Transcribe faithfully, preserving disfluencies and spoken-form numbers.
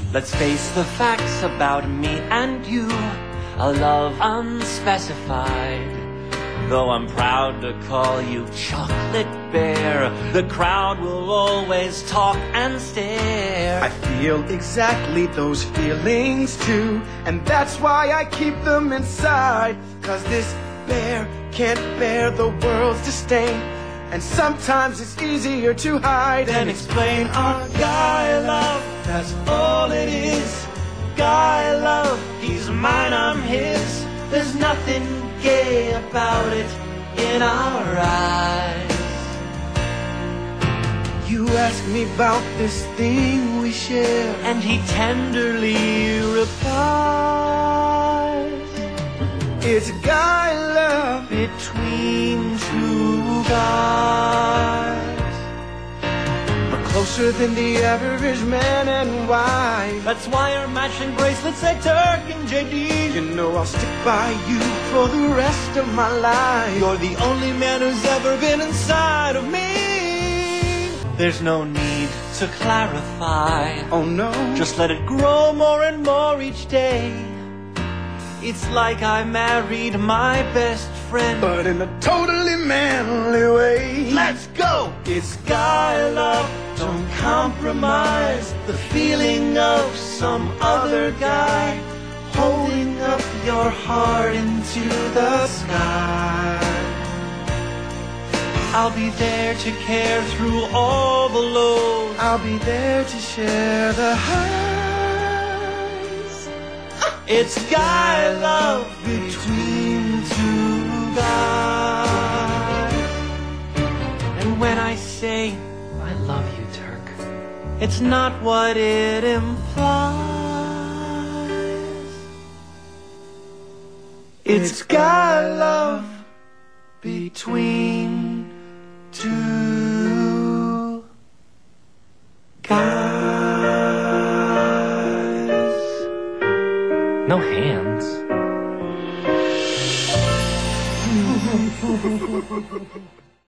Let's face the facts about me and you, a love unspecified. Though I'm proud to call you Chocolate Bear, the crowd will always talk and stare. I feel exactly those feelings too, and that's why I keep them inside. Cause this bear can't bear the world's disdain, and sometimes it's easier to hide Then explain our guy love, that's all it is. Guy love, he's mine, I'm his. There's nothing gay about it in our eyes. You ask me about this thing we share, and he tenderly replies, it's guy love between two guys. We're closer than the average man and wife. That's why our matching bracelets say Turk and J D. You know I'll stick by you for the rest of my life. You're the only man who's ever been inside of me. There's no need to clarify. Oh no, just let it grow more and more each day. It's like I married my best friend, but in a totally manly way. Let's go! It's guy love, don't compromise the feeling of some other guy holding up your heart into the sky. I'll be there to care through all the lows. I'll be there to share the highs. It's guy love between two guys. And when I say I love you, Turk, it's not what it implies. It's guy love between two guys. No hands.